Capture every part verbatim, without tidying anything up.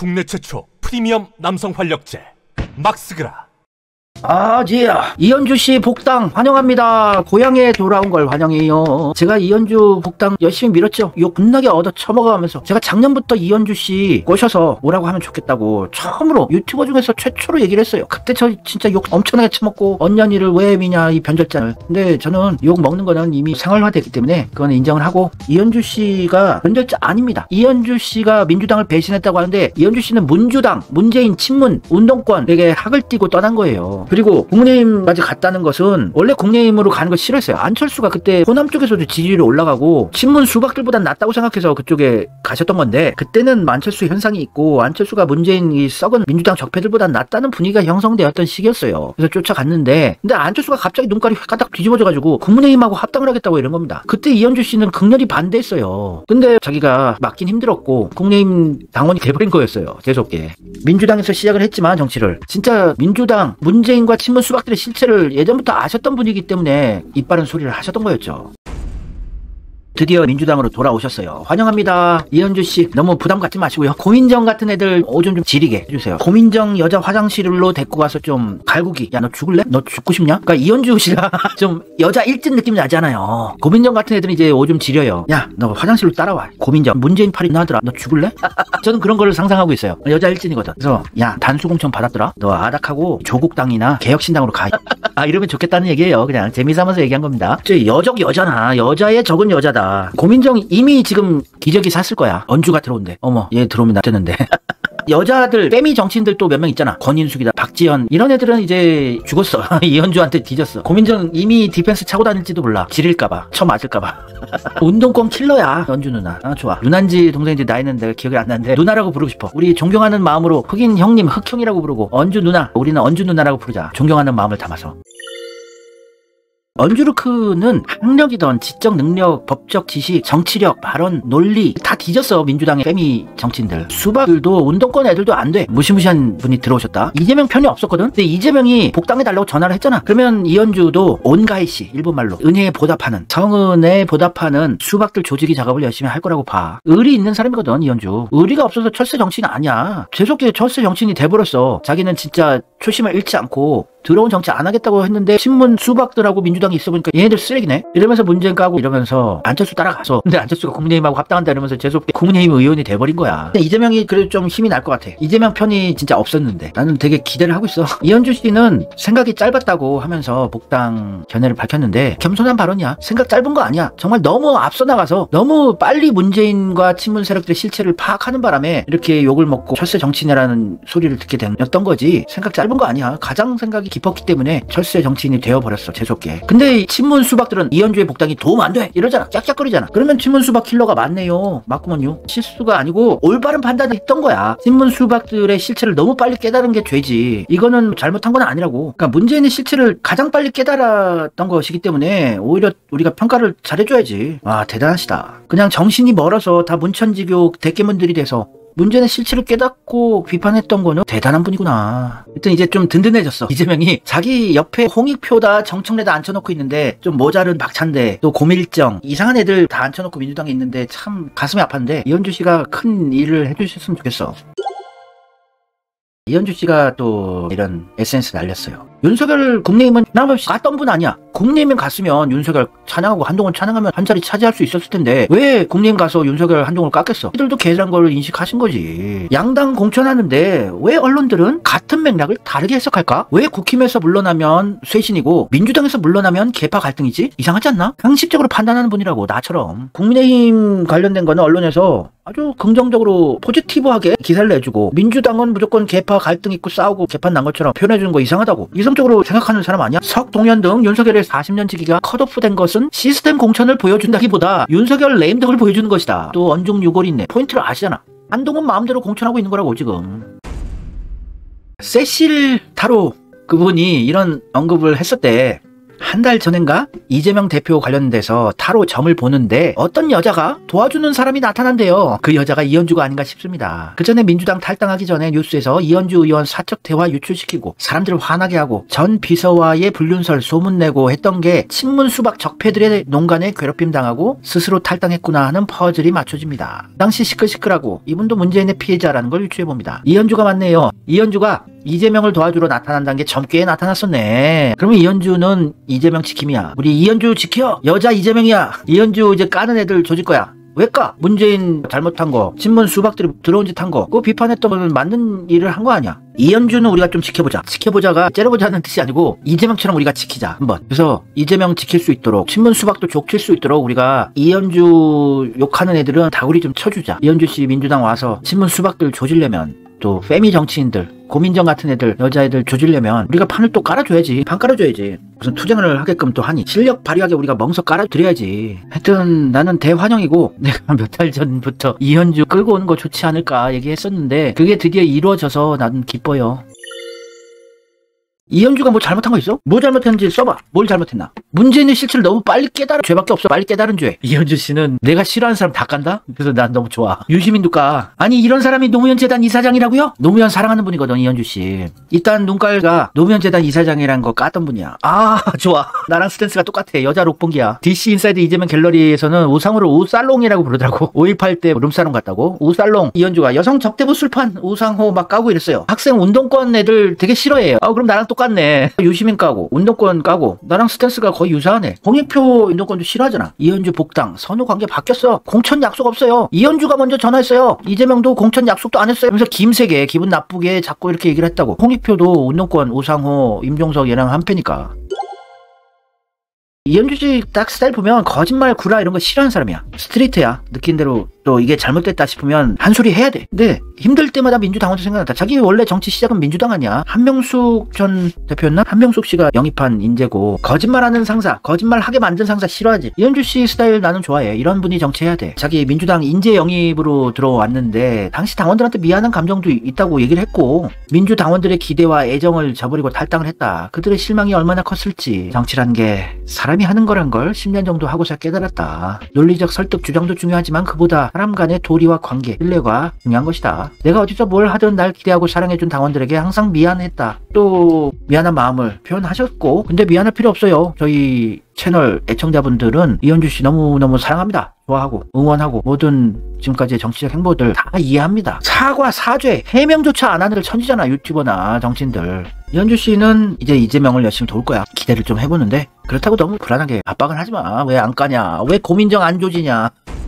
국내 최초 프리미엄 남성 활력제 막스그라. 아, 지야. 이현주 씨 복당 환영합니다. 고향에 돌아온 걸 환영해요. 제가 이현주 복당 열심히 밀었죠. 욕 겁나게 얻어 처먹어가면서 제가 작년부터 이현주 씨 꼬셔서 뭐라고 하면 좋겠다고 처음으로 유튜버 중에서 최초로 얘기를 했어요. 그때 저 진짜 욕 엄청나게 처먹고 언년이를 왜 미냐 이 변절자를. 근데 저는 욕 먹는 거는 이미 생활화됐기 때문에 그건 인정을 하고, 이현주 씨가 변절자 아닙니다. 이현주 씨가 민주당을 배신했다고 하는데 이현주 씨는 문주당, 문재인 친문 운동권에게 학을 띠고 떠난 거예요. 그리고 국민의힘까지 갔다는 것은 원래 국민의힘으로 가는 걸 싫어했어요. 안철수가 그때 호남 쪽에서도 지지율이 올라가고 친문 수박들보단 낫다고 생각해서 그쪽에 가셨던 건데, 그때는 안철수 현상이 있고 안철수가 문재인 이 썩은 민주당 적폐들보단 낫다는 분위기가 형성되었던 시기였어요. 그래서 쫓아갔는데, 근데 안철수가 갑자기 눈깔이 까딱 뒤집어져가지고 국민의힘하고 합당을 하겠다고 이런 겁니다. 그때 이현주 씨는 극렬히 반대했어요. 근데 자기가 맞긴 힘들었고 국민의힘 당원이 돼버린 거였어요. 재수없게. 민주당에서 시작을 했지만 정치를 진짜 민주당 문재인 과 친문 수박들의 실체를 예전부터 아셨던 분이기 때문에 이빠른 소리를 하셨던 거였죠. 드디어 민주당으로 돌아오셨어요. 환영합니다. 이현주 씨 너무 부담 갖지 마시고요. 고민정 같은 애들 오줌 좀 지리게 해주세요. 고민정 여자 화장실로 데리고 가서 좀 갈구기. 야, 너 죽을래? 너 죽고 싶냐? 그러니까 이현주 씨가 좀 여자 일진 느낌 나잖아요. 고민정 같은 애들은 이제 오줌 지려요. 야, 너 화장실로 따라와. 고민정 문재인 팔이 나더라. 너 죽을래? 저는 그런 거를 상상하고 있어요. 여자 일진이거든. 그래서 야, 단수공천 받았더라. 너 아닥하고 조국당이나 개혁신당으로 가. 아, 이러면 좋겠다는 얘기예요. 그냥 재미삼아서 얘기한 겁니다. 저 여적 여자나 여자의 적은 여자다. 고민정 이미 지금 기저귀 샀을 거야. 언주가 들어온대. 어머, 얘 들어오면 나 되는데. 여자들 빼미 정치인들 또 몇 명 있잖아. 권인숙이다, 박지연 이런 애들은 이제 죽었어. 이현주한테 뒤졌어. 고민정 이미 디펜스 차고 다닐지도 몰라. 지릴까봐, 쳐 맞을까봐. 운동권 킬러야 연주 누나. 아, 좋아. 누난지 동생인지 나이는 내가 기억이 안 나는데 누나라고 부르고 싶어. 우리 존경하는 마음으로 흑인 형님 흑형이라고 부르고 언주 누나, 우리는 언주 누나라고 부르자. 존경하는 마음을 담아서. 언주르크는 학력이던 지적 능력, 법적 지식, 정치력, 발언, 논리 다 뒤졌어. 민주당의 빼미 정치인들. 수박들도 운동권 애들도 안 돼. 무시무시한 분이 들어오셨다. 이재명 편이 없었거든. 근데 이재명이 복당해달라고 전화를 했잖아. 그러면 이현주도 온가이씨, 일본말로 은혜에 보답하는, 정은에 보답하는 수박들 조직이 작업을 열심히 할 거라고 봐. 의리 있는 사람이거든 이현주. 의리가 없어서 철새 정치인 아니야. 재수없게 철새 정치인이 돼버렸어. 자기는 진짜 초심을 잃지 않고 들어온 정치 안 하겠다고 했는데 친문 수박들하고 민주당이 있어 보니까 얘네들 쓰레기네 이러면서 문재인 까고 이러면서 안철수 따라가서, 근데 안철수가 국민의힘하고 합당한다 이러면서 재수없게 국민의힘 의원이 돼버린 거야. 근데 이재명이 그래도 좀 힘이 날 것 같아. 이재명 편이 진짜 없었는데 나는 되게 기대를 하고 있어. 이현주 씨는 생각이 짧았다고 하면서 복당 견해를 밝혔는데 겸손한 발언이야. 생각 짧은 거 아니야. 정말 너무 앞서 나가서 너무 빨리 문재인과 친문 세력들의 실체를 파악하는 바람에 이렇게 욕을 먹고 철새 정치인이라는 소리를 듣게 됐던 거지. 생각 짧은 거 아니야. 가장 생각이 깊었기 때문에 철새 정치인이 되어버렸어. 재수없게. 근데 친문 수박들은 이현주의 복당이 도움 안 돼 이러잖아. 짝짝거리잖아. 그러면 친문 수박 킬러가 맞네요. 맞구먼요. 실수가 아니고 올바른 판단을 했던 거야. 친문 수박들의 실체를 너무 빨리 깨달은 게 죄지. 이거는 잘못한 건 아니라고. 그러니까 문재인의 실체를 가장 빨리 깨달았던 것이기 때문에 오히려 우리가 평가를 잘해줘야지. 와, 대단하시다. 그냥 정신이 멀어서 다 문천지교 대깨문들이 돼서 문재인의 실체를 깨닫고 비판했던 거는 대단한 분이구나. 일단 이제 좀 든든해졌어. 이재명이 자기 옆에 홍익표다 정청래다 앉혀놓고 있는데 좀 모자른 박찬대 또 고밀정 이상한 애들 다 앉혀놓고 민주당에 있는데 참 가슴이 아팠는데 이현주 씨가 큰 일을 해주셨으면 좋겠어. 이현주 씨가 또 이런 에스엔에스 날렸어요. 윤석열 국민의힘은 남없이 갔던 분 아니야. 국민의힘 갔으면 윤석열 찬양하고 한동훈 찬양하면 한 자리 차지할 수 있었을 텐데 왜 국민의힘 가서 윤석열 한동훈을 깎겠어? 이들도 개란 걸 인식하신 거지. 양당 공천하는데 왜 언론들은 같은 맥락을 다르게 해석할까? 왜 국힘에서 물러나면 쇄신이고 민주당에서 물러나면 개파 갈등이지? 이상하지 않나? 상식적으로 판단하는 분이라고 나처럼. 국민의힘 관련된 거는 언론에서 아주 긍정적으로 포지티브하게 기사를 내주고 민주당은 무조건 개파 갈등 있고 싸우고 개판 난 것처럼 표현해주는 거 이상하다고 이성적으로 생각하는 사람 아니야? 석동현 등 윤석열의 사십 년 지기가 컷오프된 것은 시스템 공천을 보여준다기보다 윤석열 레임 등을 보여주는 것이다. 또 언중유골이 있네. 포인트를 아시잖아. 한동훈 마음대로 공천하고 있는 거라고 지금. 세실 타로 그분이 이런 언급을 했을 때 한 달 전인가 이재명 대표 관련돼서 타로 점을 보는데 어떤 여자가 도와주는 사람이 나타난대요. 그 여자가 이현주가 아닌가 싶습니다. 그 전에 민주당 탈당하기 전에 뉴스에서 이현주 의원 사적 대화 유출시키고 사람들을 화나게 하고 전 비서와의 불륜설 소문내고 했던 게 친문 수박 적폐들의 농간에 괴롭힘 당하고 스스로 탈당했구나 하는 퍼즐이 맞춰집니다. 당시 시끌시끌하고 이분도 문재인의 피해자라는 걸 유추해봅니다. 이현주가 맞네요. 이현주가 이재명을 도와주러 나타난다는 게 점괘에 나타났었네. 그러면 이현주는 이재명 지킴이야. 우리 이현주 지켜. 여자 이재명이야. 이현주 이제 까는 애들 조질 거야. 왜 까? 문재인 잘못한 거, 친문 수박들이 들어온 짓 한 거, 그거 비판했던 거는 맞는 일을 한 거 아니야. 이현주는 우리가 좀 지켜보자. 지켜보자가 째려보자는 뜻이 아니고 이재명처럼 우리가 지키자 한번. 그래서 이재명 지킬 수 있도록 친문 수박도 족칠 수 있도록 우리가 이현주 욕하는 애들은 다구리 좀 쳐주자. 이현주 씨 민주당 와서 친문 수박들 조지려면, 또 페미 정치인들, 고민정 같은 애들, 여자애들 조지려면 우리가 판을 또 깔아줘야지. 판 깔아줘야지. 무슨 투쟁을 하게끔 또 하니 실력 발휘하게 우리가 멍석 깔아드려야지. 하여튼 나는 대환영이고, 내가 몇 달 전부터 이현주 끌고 오는 거 좋지 않을까 얘기했었는데 그게 드디어 이루어져서 나는 기뻐요. 이현주가 뭐 잘못한 거 있어? 뭐 잘못했는지 써봐. 뭘 잘못했나? 문재인의 실체를 너무 빨리 깨달은 죄밖에 없어. 빨리 깨달은 죄. 이현주 씨는 내가 싫어하는 사람 다 깐다? 그래서 난 너무 좋아. 유시민도 까. 아니 이런 사람이 노무현 재단 이사장이라고요? 노무현 사랑하는 분이거든 이현주 씨. 일단 눈깔가 노무현 재단 이사장이라는 거 깠던 분이야. 아 좋아. 나랑 스탠스가 똑같아. 여자 록봉기야. 디씨 인사이드 이재명 갤러리에서는 우상으로 우살롱이라고 부르더라고. 오일팔 때 룸사롱 갔다고. 우살롱. 이현주가 여성 적대부 술판 우상호 막 까고 이랬어요. 학생 운동권 애들 되게 싫어해요. 아 그럼 나랑 똑같네. 유시민 까고 운동권 까고 나랑 스탠스가 거의 유사하네. 홍익표 운동권도 싫어하잖아. 이현주 복당 선후 관계 바뀌었어. 공천 약속 없어요. 이현주가 먼저 전화했어요. 이재명도 공천 약속도 안 했어요. 그래서 김세계 기분 나쁘게 자꾸 이렇게 얘기를 했다고. 홍익표도 운동권 우상호 임종석 얘랑 한패니까. 이현주 씨 딱 스타일 보면 거짓말 구라 이런 거 싫어하는 사람이야. 스트레이트야. 느낀 대로. 또 이게 잘못됐다 싶으면 한 소리 해야 돼. 근데 힘들 때마다 민주당원도 생각난다. 자기 원래 정치 시작은 민주당 아니야. 한명숙 전 대표였나? 한명숙 씨가 영입한 인재고 거짓말하는 상사, 거짓말하게 만든 상사 싫어하지. 이현주 씨 스타일 나는 좋아해. 이런 분이 정치해야 돼. 자기 민주당 인재 영입으로 들어왔는데 당시 당원들한테 미안한 감정도 있다고 얘기를 했고 민주당원들의 기대와 애정을 저버리고 탈당을 했다. 그들의 실망이 얼마나 컸을지. 정치란 게 사람이 하는 거란 걸 십 년 정도 하고서 깨달았다. 논리적 설득 주장도 중요하지만 그보다 사람 간의 도리와 관계, 신뢰가 중요한 것이다. 내가 어디서 뭘 하든 날 기대하고 사랑해준 당원들에게 항상 미안했다. 또 미안한 마음을 표현하셨고 근데 미안할 필요 없어요. 저희 채널 애청자분들은 이현주 씨 너무너무 사랑합니다. 좋아하고 응원하고 모든 지금까지의 정치적 행보들 다 이해합니다. 사과, 사죄, 해명조차 안 하는 천지잖아. 유튜버나 정치인들. 이현주 씨는 이제 이재명을 열심히 도울 거야. 기대를 좀 해보는데 그렇다고 너무 불안하게 압박은 하지마. 왜 안 까냐? 왜 고민정 안 조지냐?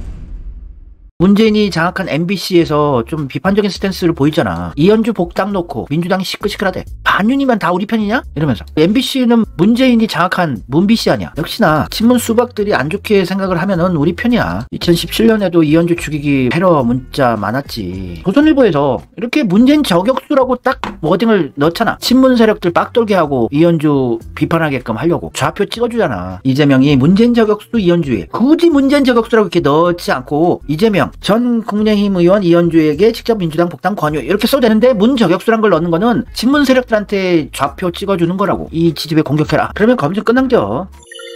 문재인이 장악한 엠비씨에서 좀 비판적인 스탠스를 보이잖아. 이현주 복당 놓고 민주당이 시끌시끌하대. 반윤이면 다 우리 편이냐? 이러면서. 엠비씨는 문재인이 장악한 문비씨 아니야. 역시나 친문 수박들이 안 좋게 생각을 하면은 우리 편이야. 이천십칠 년에도 이현주 죽이기 테러 문자 많았지. 조선일보에서 이렇게 문재인 저격수라고 딱 워딩을 넣잖아. 친문 세력들 빡돌게 하고 이현주 비판하게끔 하려고 좌표 찍어주잖아. 이재명이 문재인 저격수 이현주에 굳이 문재인 저격수라고 이렇게 넣지 않고 이재명 전 국민의힘 의원 이현주에게 직접 민주당 복당 권유 이렇게 써도 되는데 문 저격수란 걸 넣는 거는 친문 세력들한테 좌표 찍어주는 거라고. 이 지지배 공격해라. 그러면 검증 끝난겨.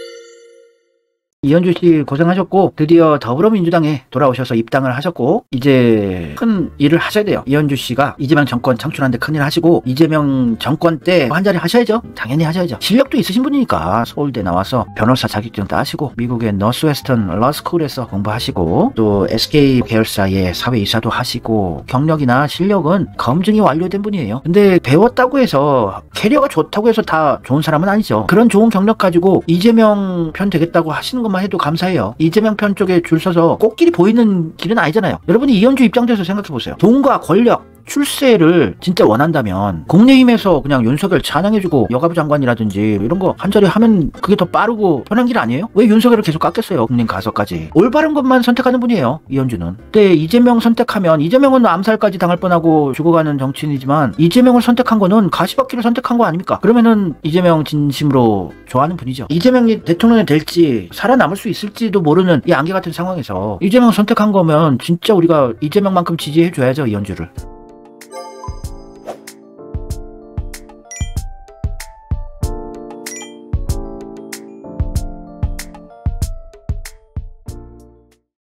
이현주 씨 고생하셨고 드디어 더불어민주당에 돌아오셔서 입당을 하셨고 이제 큰 일을 하셔야 돼요. 이현주 씨가 이재명 정권 창출하는데 큰일 하시고 이재명 정권 때 한 자리 하셔야죠. 당연히 하셔야죠. 실력도 있으신 분이니까 서울대 나와서 변호사 자격증 따시고 미국의 노스웨스턴 러스쿨에서 공부하시고 또 에스케이 계열사의 사회이사도 하시고 경력이나 실력은 검증이 완료된 분이에요. 근데 배웠다고 해서 캐리어가 좋다고 해서 다 좋은 사람은 아니죠. 그런 좋은 경력 가지고 이재명 편 되겠다고 하시는 것 만 해도 감사해요. 이재명 편 쪽에 줄 서서 꽃길이 보이는 길은 아니잖아요. 여러분이 이현주 입장에서 생각해보세요. 돈과 권력, 출세를 진짜 원한다면 국민의힘에서 그냥 윤석열 찬양해주고 여가부 장관이라든지 이런 거 한 자리 하면 그게 더 빠르고 편한 길 아니에요? 왜 윤석열을 계속 깎겠어요? 국민 가서까지. 올바른 것만 선택하는 분이에요. 이현주는. 근데 이재명 선택하면 이재명은 암살까지 당할 뻔하고 죽어가는 정치인이지만 이재명을 선택한 거는 가시밭길을 선택한 거 아닙니까? 그러면은 이재명 진심으로 좋아하는 분이죠. 이재명이 대통령이 될지 살아남을 수 있을지도 모르는 이 안개 같은 상황에서 이재명 선택한 거면 진짜 우리가 이재명만큼 지지해줘야죠. 이현주를.